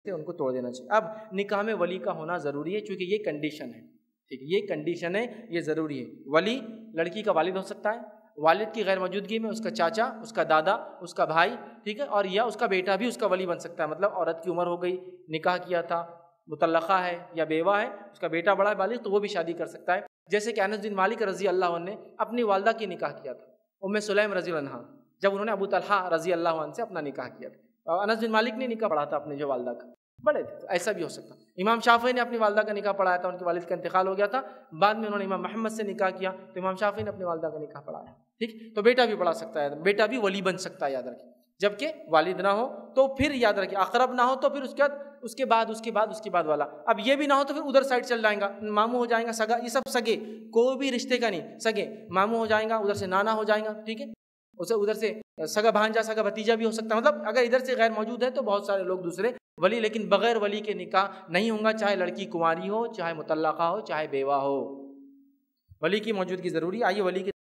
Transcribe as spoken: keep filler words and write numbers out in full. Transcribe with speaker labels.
Speaker 1: سے ان کو توڑ دینا چاہیے۔ اب نکاح میں ولی کا ہونا ضروری ہے چونکہ یہ کنڈیشن ہے، ٹھیک ہے، یہ کنڈیشن ہے، یہ ضروری ہے۔ ولی لڑکی کا والد ہو سکتا ہے، والد کی غیر موجودگی میں اس کا چاچا، اس کا دادا، اس کا بھائی، ٹھیک ہے، اور یا اس کا بیٹا بھی اس کا ولی بن سکتا ہے۔ مطلب عورت کی عمر ہو گئی، نکاح کیا تھا، مطلقہ ہے یا بیوہ ہے، اس کا بیٹا بڑا ہے بالغ، تو وہ بھی شادی کر سکتا ہے۔ جیسے کہ انس بن مالک رضی اللہ عنہ نے اپنی والدہ کی نکاح کیا تھا، ام سلیم رضی اللہ عنہ، جب انہوں نے ابو طلحہ رضی اللہ عنہ سے اپنا نکاح کیا تھا۔ اور انس بن مالک نے نکاح پڑھا تھا اپنے جو والدہ کا، بڑے تھے، ایسا بھی ہو سکتا۔ امام شافعی نے اپنی والدہ کا نکاح پڑھایا تھا، ان کے والد کا انتقال ہو گیا تھا، بعد میں انہوں نے امام محمد سے نکاح کیا تو امام شافعی نے اپنی والدہ کا نکاح پڑھایا، ٹھیک۔ تو بیٹا بھی پڑھا سکتا ہے، بیٹا بھی ولی بن سکتا ہے، یاد رکھیں۔ جبکہ والد نہ ہو تو پھر یاد رکھیں، اقرب نہ ہو تو پھر اس کے بعد اس کے بعد اس کے بعد اس کے بعد والا، اب یہ بھی نہ ہو تو پھر ادھر سائڈ چل جائیں گا، ماموں ہو جائیں گا، سگا، یہ سب سگے، کوئی بھی رشتے کا نہیں، سگے ماموں ہو جائیں گا، ادھر سے نانا ہو جائیں گا، ٹھیک ہے، اسے ادھر سے سگا بھانجا، سگا بھتیجا بھی ہو سکتا ہے۔ مطلب اگر ادھر سے غیر موجود ہے تو بہت سارے لوگ دوسرے ولی، لیکن بغیر ولی کے نکاح نہیں ہوں گا، چاہے لڑکی کنواری ہو، چاہے مطلقہ ہو، چاہے بیوہ ہو، ولی کی موجودگی ضروری ہے۔ آئیے ولی کے